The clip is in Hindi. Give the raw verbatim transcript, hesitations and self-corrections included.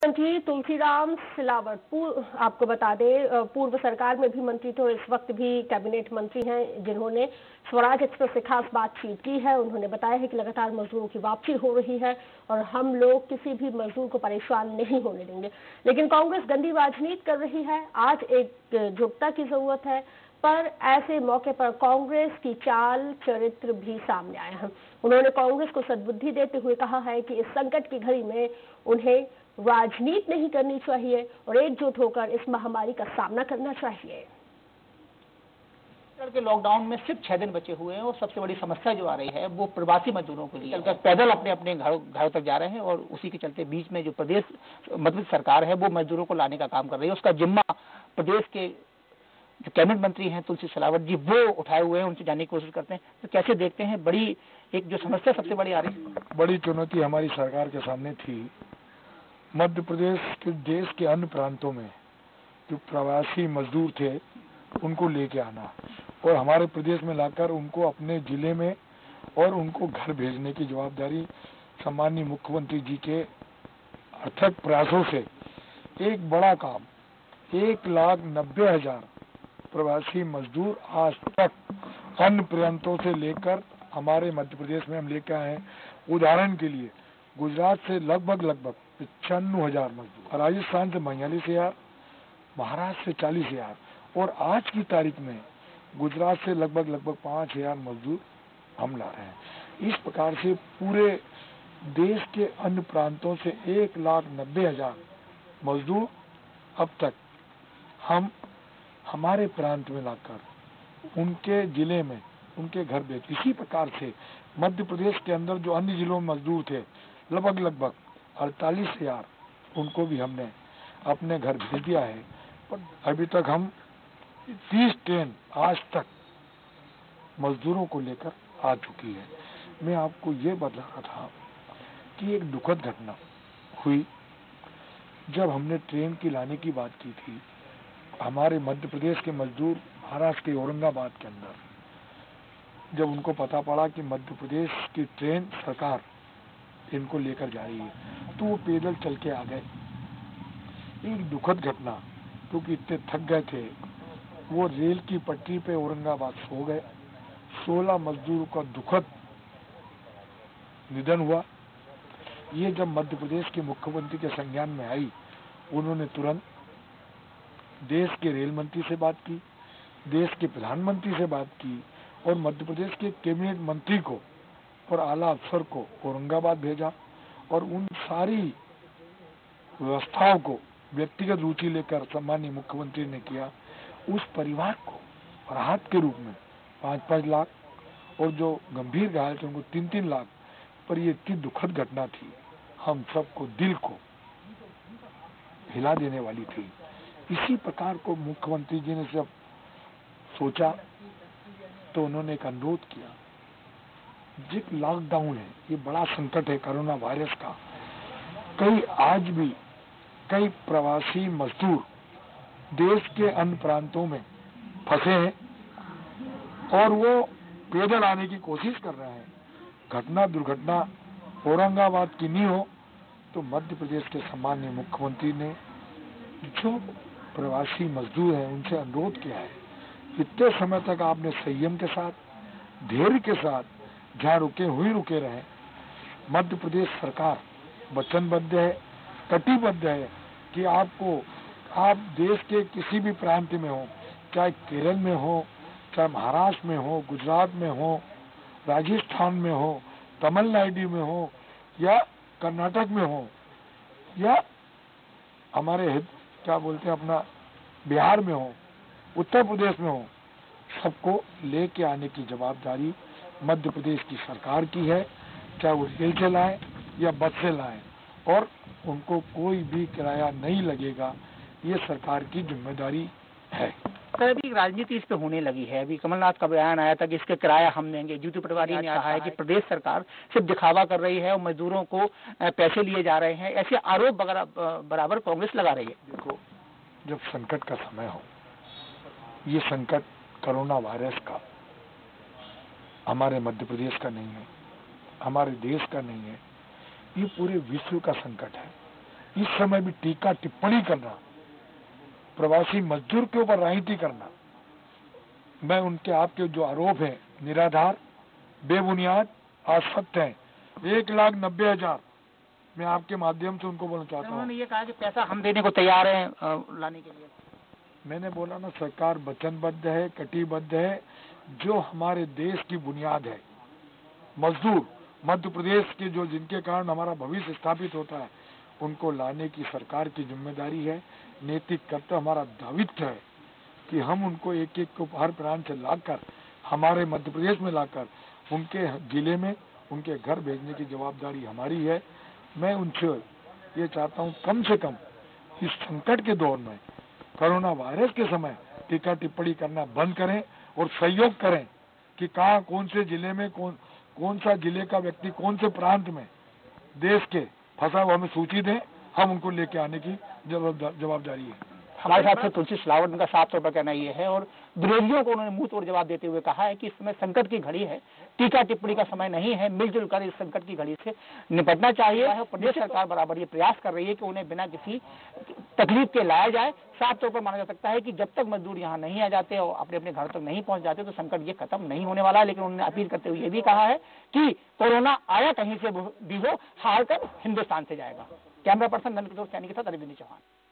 मंत्री तुलसीराम सिलावट पूर्व आपको बता दें पूर्व सरकार में भी मंत्री थे और इस वक्त भी कैबिनेट मंत्री हैं, जिन्होंने स्वराज एक्सप्रेस से खास बातचीत की है। उन्होंने बताया है कि लगातार मजदूरों की वापसी हो रही है और हम लोग किसी भी मजदूर को परेशान नहीं होने देंगे, लेकिन कांग्रेस गंदी राजनीति कर रही है। आज एकजुटता की जरूरत है, पर ऐसे मौके पर कांग्रेस की चाल चरित्र भी सामने आए हैं। उन्होंने कांग्रेस को सद्बुद्धि देते हुए कहा है कि इस संकट की घड़ी में उन्हें राजनीति नहीं करनी चाहिए और एकजुट होकर इस महामारी का सामना करना चाहिए। के लॉकडाउन में सिर्फ छह दिन बचे हुए हैं और सबसे बड़ी समस्या जो आ रही है वो प्रवासी मजदूरों के लिए पैदल अपने अपने घरों घरों तक जा रहे हैं और उसी के चलते बीच में जो प्रदेश मतलब सरकार है वो मजदूरों को लाने का काम कर रही है। उसका जिम्मा प्रदेश के जो कैबिनेट मंत्री हैं तुलसी सिलावट जी वो उठाए हुए हैं, उनसे जानने की कोशिश करते हैं। तो कैसे देखते हैं बड़ी एक जो समस्या सबसे बड़ी आ रही है? बड़ी चुनौती हमारी सरकार के सामने थी। मध्य प्रदेश के देश के अन्य प्रांतों में जो प्रवासी मजदूर थे उनको लेके आना और हमारे प्रदेश में लाकर उनको अपने जिले में और उनको घर भेजने की जवाबदारी सम्माननीय मुख्यमंत्री जी के अथक प्रयासों से एक बड़ा काम एक लाख नब्बे हजार प्रवासी मजदूर आज तक अन्य प्रांतों से लेकर हमारे मध्य प्रदेश में हम लेकर आए हैं। उदाहरण के लिए गुजरात से लगभग लगभग पचानवे हजार मजदूर, राजस्थान से बयालीस हजार, महाराष्ट्र से चालीस हजार और आज की तारीख में गुजरात से लगभग लगभग पांच हजार मजदूर हम ला रहे हैं। इस प्रकार से पूरे देश के अन्य प्रांतों से एक लाख नब्बे हजार मजदूर अब तक हम हमारे प्रांत में लाकर उनके जिले में उनके घर भेज। इसी प्रकार से मध्य प्रदेश के अंदर जो अन्य जिलों में मजदूर थे लगभग लगभग अड़तालीस हजार उनको भी हमने अपने घर भेज दिया है। पर अभी तक हम तीस ट्रेन आज तक मजदूरों को लेकर आ चुकी है। मैं आपको ये बता रहा था कि एक दुखद घटना हुई जब हमने ट्रेन की लाने की बात की थी। हमारे मध्य प्रदेश के मजदूर महाराष्ट्र के औरंगाबाद के अंदर जब उनको पता पड़ा कि मध्य प्रदेश की ट्रेन सरकार इनको लेकर जा रही है तो वो पैदल चल के आ गए। एक दुखद घटना, क्योंकि इतने थक गए थे वो रेल की पटरी पे औरंगाबाद सो गए। सोलह मजदूरों का दुखद निधन हुआ। ये जब मध्य प्रदेश के मुख्यमंत्री के संज्ञान में आई, उन्होंने तुरंत देश के रेल मंत्री से बात की, देश के प्रधानमंत्री से बात की और मध्य प्रदेश के कैबिनेट मंत्री को और आला अफसर को औरंगाबाद भेजा और उन सारी व्यवस्थाओं को व्यक्तिगत रुचि लेकर सम्माननीय मुख्यमंत्री ने किया। उस परिवार को राहत के रूप में पाँच पाँच लाख और जो गंभीर घायल थे उनको तीन तीन लाख। पर ये इतनी दुखद घटना थी, हम सबको दिल को हिला देने वाली थी। इसी प्रकार को मुख्यमंत्री जी ने जब सोचा तो उन्होंने एक अनुरोध किया। जो लॉकडाउन है, ये बड़ा संकट है कोरोना वायरस का। कई आज भी कई प्रवासी मजदूर देश के अन्य प्रांतों में फंसे हैं और वो पैदल आने की कोशिश कर रहे हैं। घटना दुर्घटना औरंगाबाद की नहीं हो तो मध्य प्रदेश के सम्माननीय मुख्यमंत्री ने जो प्रवासी मजदूर हैं उनसे अनुरोध किया है, इतने समय तक आपने संयम के साथ धैर्य के साथ जहाँ रुके हुए रुके रहे। मध्य प्रदेश सरकार वचनबद्ध है, कटिबद्ध है कि आपको आप देश के किसी भी प्रांत में हो, चाहे केरल में हो, चाहे महाराष्ट्र में हो, गुजरात में हो, राजस्थान में हो, तमिलनाडु में हो या कर्नाटक में हो या हमारे क्या बोलते हैं अपना बिहार में हो, उत्तर प्रदेश में हो, सबको लेके आने की जवाबदारी मध्य प्रदेश की सरकार की है। चाहे वो रेल से लाए या बस से लाए और उनको कोई भी किराया नहीं लगेगा, ये सरकार की जिम्मेदारी है। सर, अभी राजनीति इस पे होने लगी है। अभी कमलनाथ का बयान आया था कि इसके किराया हम देंगे। जीतू पटवारी ने कहा है कि प्रदेश सरकार सिर्फ दिखावा कर रही है और मजदूरों को पैसे लिए जा रहे हैं। ऐसे आरोप बराबर कांग्रेस लगा रही है। देखो, जब संकट का समय हो, ये संकट कोरोना वायरस का हमारे मध्य प्रदेश का नहीं है, हमारे देश का नहीं है, ये पूरे विश्व का संकट है। इस समय भी टीका टिप्पणी करना, प्रवासी मजदूर के ऊपर राजनीति करना, मैं उनके आपके जो आरोप हैं निराधार, बेबुनियाद, असत्य हैं। एक लाख नब्बे हजार मैं आपके माध्यम से उनको बोलना चाहता हूँ। उन्होंने ये कहा कि पैसा हम देने को तैयार हैं लाने के लिए। मैंने बोला ना, सरकार वचनबद्ध है, कटिबद्ध है। जो हमारे देश की बुनियाद है, मजदूर मध्य प्रदेश के जो जिनके कारण हमारा भविष्य स्थापित होता है, उनको लाने की सरकार की जिम्मेदारी है। नैतिक कर्तव्य हमारा दायित्व है कि हम उनको एक एक को हर प्रांत से लाकर हमारे मध्य प्रदेश में लाकर उनके जिले में उनके घर भेजने की जवाबदारी हमारी है। मैं उनसे ये चाहता हूँ कम से कम इस संकट के दौर में, कोरोना वायरस के समय टीका टिप्पणी करना बंद करें और सहयोग करें कि कहाँ कौन से जिले में कौन कौन सा जिले का व्यक्ति कौन से प्रांत में देश के फंसा हुआ हमें सूची दें, हम उनको लेके आने की जवाबदारी है। हमारे साथ से तुलसी सिलावट, उनका साफ तौर पर कहना ये है और विरोधियों को उन्होंने मुंह तोड़ जवाब देते हुए कहा है कि इस समय संकट की घड़ी है, टीका टिप्पणी का समय नहीं है, मिलजुल कर इस संकट की घड़ी से निपटना चाहिए। प्रदेश सरकार बराबर ये प्रयास कर रही है कि उन्हें बिना किसी तकलीफ के लाया जाए। साफ तौर पर माना जा सकता है कि जब तक मजदूर यहाँ नहीं आ जाते और अपने अपने घर तक नहीं पहुंच जाते तो संकट ये खत्म नहीं होने वाला है। लेकिन उन्होंने अपील करते हुए ये भी कहा है कि कोरोना आया कहीं से भी हो, हार कर हिंदुस्तान से जाएगा। कैमरा पर्सन नंद किशोर सैनी के साथ अरविंद चौहान।